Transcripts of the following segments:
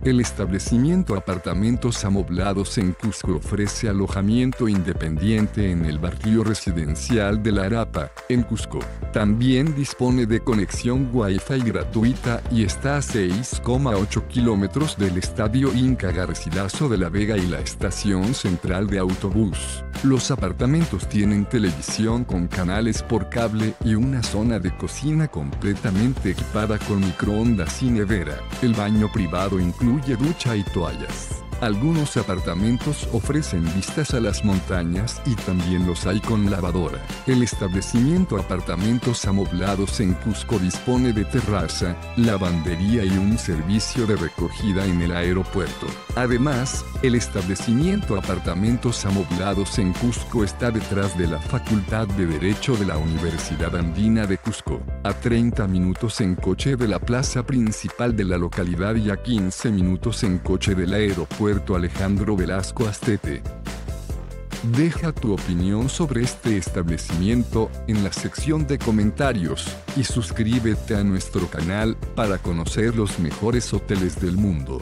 El establecimiento Apartamentos Amoblados en Cusco ofrece alojamiento independiente en el barrio residencial de La Arapa, en Cusco. También dispone de conexión Wi-Fi gratuita y está a 6,8 kilómetros del Estadio Inca Garcilaso de la Vega y la estación central de autobús. Los apartamentos tienen televisión con canales por cable y una zona de cocina completamente equipada con microondas y nevera. El baño privado incluye ducha y toallas. Algunos apartamentos ofrecen vistas a las montañas y también los hay con lavadora. El establecimiento Apartamentos Amoblados en Cusco dispone de terraza, lavandería y un servicio de recogida en el aeropuerto. Además, el establecimiento Apartamentos Amoblados en Cusco está detrás de la Facultad de Derecho de la Universidad Andina de Cusco, a 30 minutos en coche de la plaza principal de la localidad y a 15 minutos en coche del aeropuerto Alejandro Velasco Astete. Deja tu opinión sobre este establecimiento en la sección de comentarios y suscríbete a nuestro canal para conocer los mejores hoteles del mundo.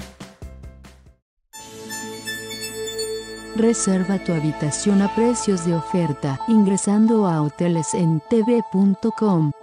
Reserva tu habitación a precios de oferta ingresando a hotelesentv.com.